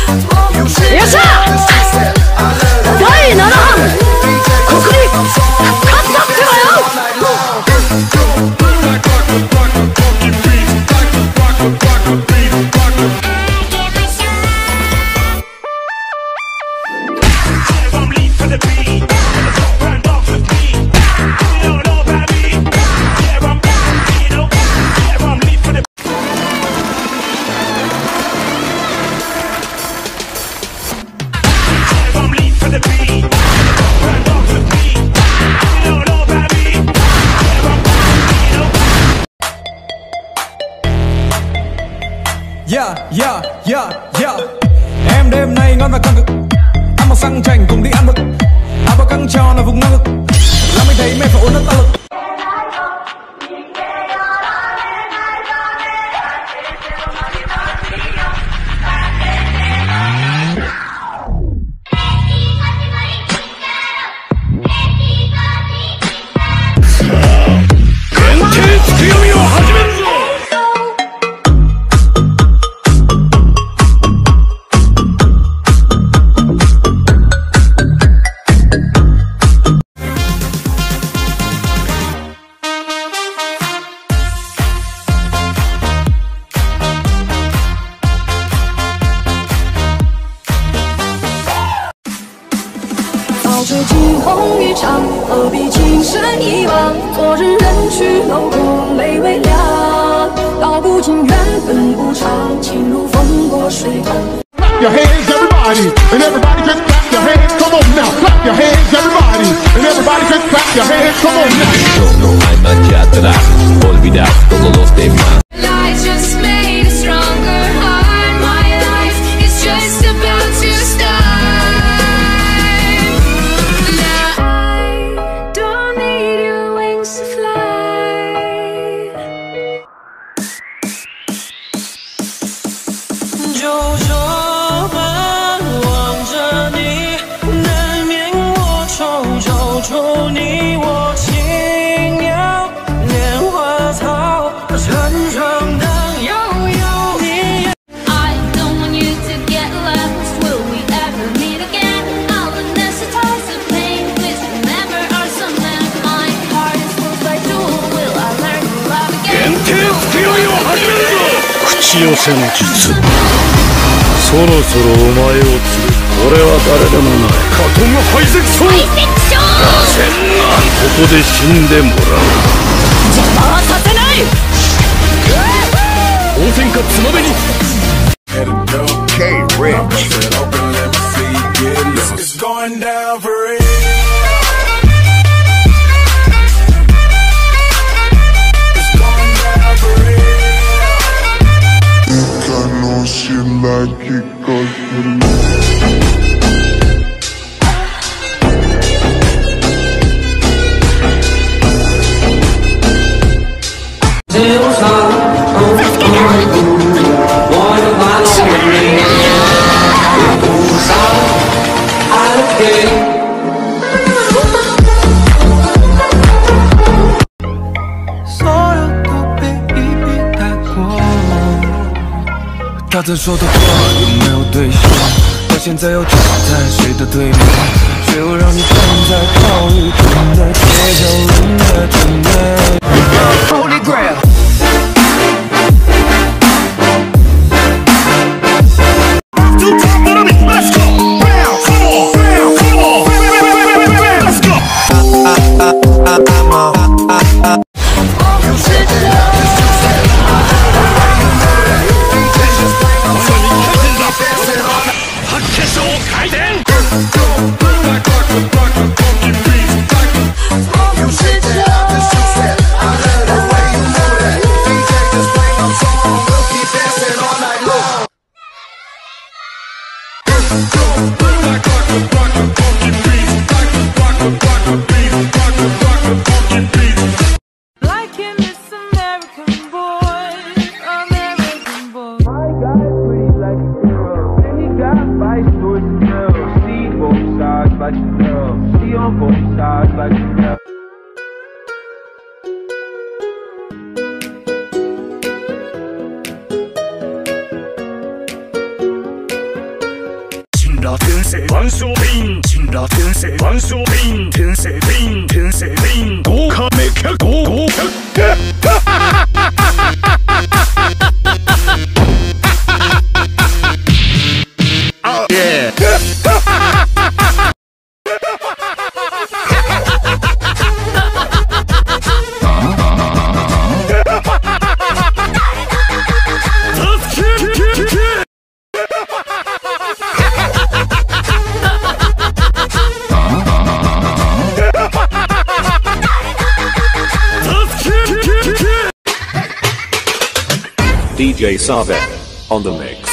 よっしゃ第7班ここに勝ったってばよ。 Em đêm nay ngon và căng cực. Ăn một xăng chảnh cùng đi ăn mực. Áo bao căng tròn là vùng ngang ngực. Làm anh thấy mẹ phải uốn nước ta lực. 早知惊鸿一场，何必情深一往？昨日人去楼空泪微凉，道不尽缘分无常，情如风过水淌。 Your hands, everybody, and everybody just clap your hands. Come on now, clap your hands, everybody, and everybody just clap your hands. Come on now. No hay marcha atrás, olvidar todos los demás. Lies just made a stronger heart. My life is just about to start. Now I don't need your wings to fly. 就这般望着你，难免我愁愁愁你我轻描莲花草，成长的悠悠你。 I don't want you to get lost. Will we ever meet again? I'll anesthetize the pain. Please remember our summer. My heart is full by jewel. Will I learn to love again? 限定つけ酔いを始めるぞ。口寄せの術。そろそろお前を釣る。俺は誰でもない。カトムハイゼクション。 ハイセクション。 せんがここで死んでもらう。 邪魔はさせない。 応戦かつまめに。 所有都被一笔带过。他曾说的话有没有兑现？到现在又站在谁的对面？却又让你站在暴雨中的街角冷的对面。Holy Grail。 Like in this American boy, American boy. My guy's pretty like a girl, and he got vice towards the girl. See both sides like a girl, see on both sides like a girl. 神羅天聖萬數變神羅天聖萬數變天聖變天聖變豪華め客豪華Oh yeah! DJ Savek on the mix.